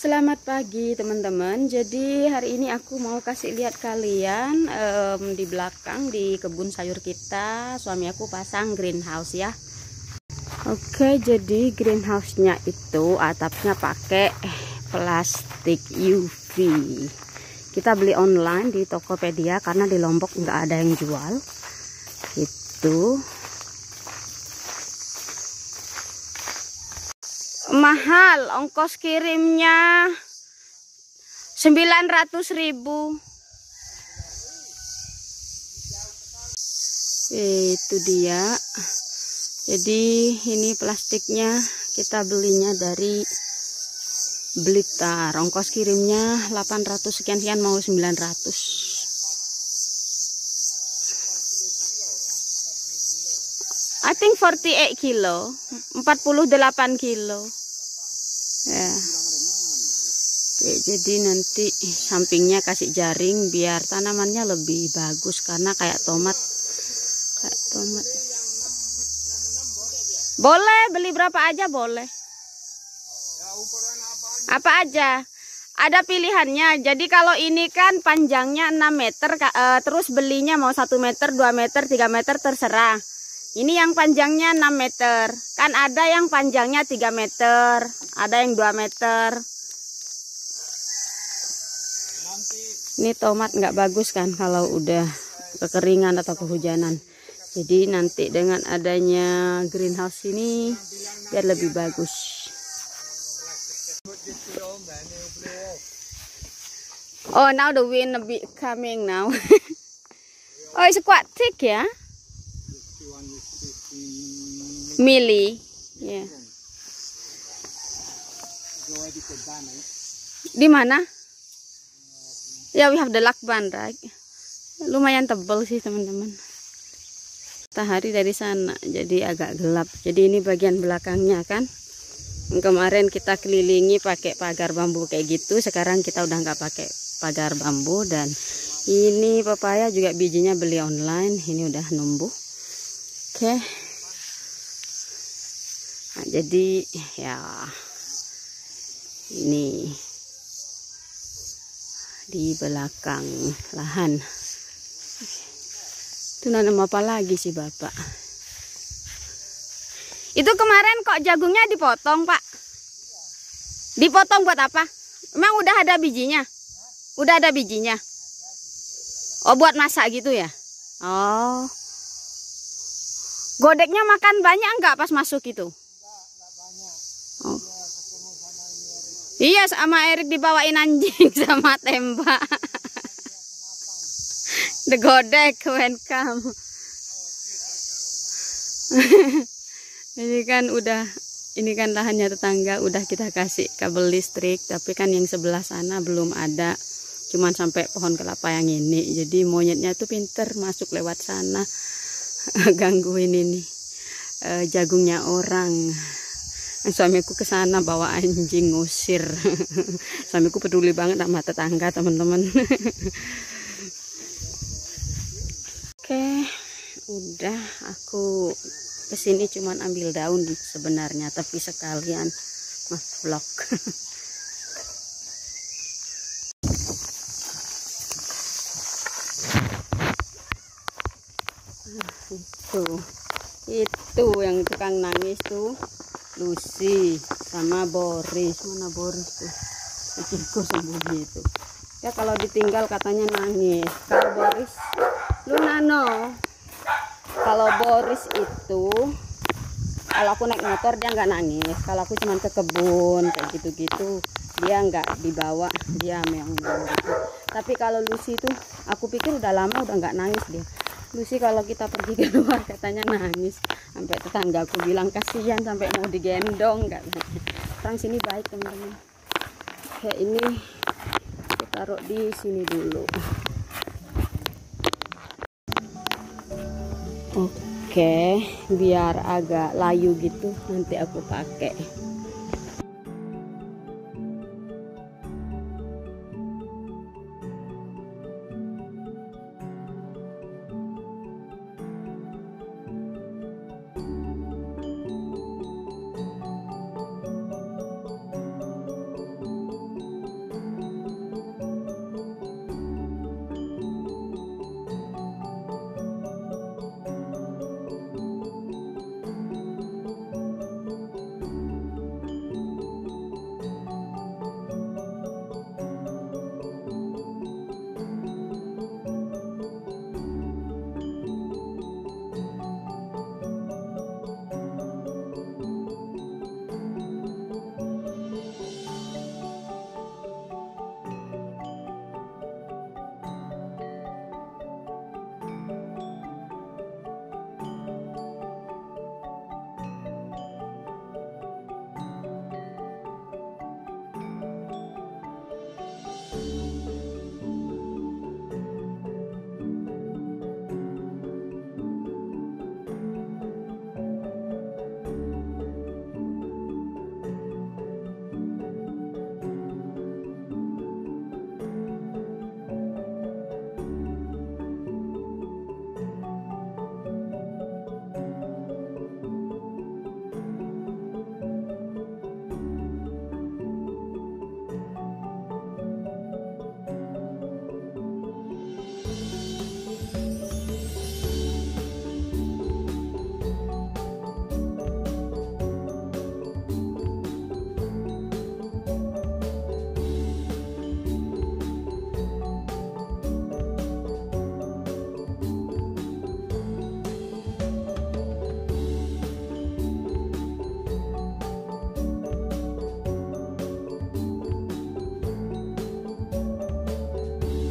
Selamat pagi teman-teman. Jadi hari ini aku mau kasih lihat kalian di belakang di kebun sayur kita. Suami aku pasang greenhouse ya. Oke, jadi greenhouse-nya itu atapnya pakai plastik UV. Kita beli online di Tokopedia karena di Lombok nggak ada yang jual. Itu mahal, ongkos kirimnya 900.000. Itu dia. Jadi ini plastiknya kita belinya dari Blitar. Ongkos kirimnya 800 sekian mau 900. I think 48 kilo, 48 kilo. Ya. Oke, jadi nanti sampingnya kasih jaring biar tanamannya lebih bagus karena kayak tomat. Boleh beli berapa aja boleh. Apa aja? Ada pilihannya. Jadi kalau ini kan panjangnya 6 meter, terus belinya mau 1 meter, 2 meter, 3 meter terserah. Ini yang panjangnya 6 meter. Kan ada yang panjangnya 3 meter. Ada yang 2 meter. Ini tomat nggak bagus kan kalau udah kekeringan atau kehujanan. Jadi nanti dengan adanya greenhouse ini biar lebih bagus. Oh, now the wind a bit coming now. Oh, it's quite thick ya. Milli, ya. Di mana? Ya, we have the lakban, right? Lumayan tebal sih teman-teman. Matahari dari sana, jadi agak gelap. Jadi ini bagian belakangnya kan. Kemarin kita kelilingi pakai pagar bambu kayak gitu. Sekarang kita udah nggak pakai pagar bambu. Dan ini pepaya juga bijinya beli online. Ini udah numbuh. Oke. Nah, jadi ya ini di belakang lahan. Itu nanam apa lagi sih Bapak? Itu kemarin kok jagungnya dipotong Pak? Dipotong buat apa? Emang udah ada bijinya? Udah ada bijinya? Oh, buat masak gitu ya? Oh. Godeknya makan banyak enggak pas masuk itu? Oh. Iya, sama Erik dibawain anjing sama tembak. The godek welcome. Ini kan lahannya tetangga udah kita kasih kabel listrik, tapi kan yang sebelah sana belum ada. Cuman sampai pohon kelapa yang ini. Jadi monyetnya tuh pinter masuk lewat sana. Gangguin ini jagungnya orang. Suamiku ke sana bawa anjing ngusir. Suamiku peduli banget sama tetangga teman-teman. Oke, udah aku kesini cuman ambil daun sebenarnya, tapi sekalian mas vlog. Itu yang tukang nangis tuh Lucy sama Boris. Mana Boris tuh? Kecilku sembunyi itu. Ya kalau ditinggal katanya nangis. Kalau Boris Lunano. Kalau Boris itu kalau aku naik motor dia nggak nangis. Kalau aku cuman ke kebun kayak gitu-gitu dia nggak dibawa, dia meong gitu. Tapi kalau Lucy tuh aku pikir udah lama udah nggak nangis dia. Lucy kalau kita pergi keluar katanya nangis. Sampai tetanggaku bilang kasihan sampai mau digendong nggak. Orang sini baik teman-teman. Kayak ini kita taruh di sini dulu. Oke, biar agak layu gitu nanti aku pakai.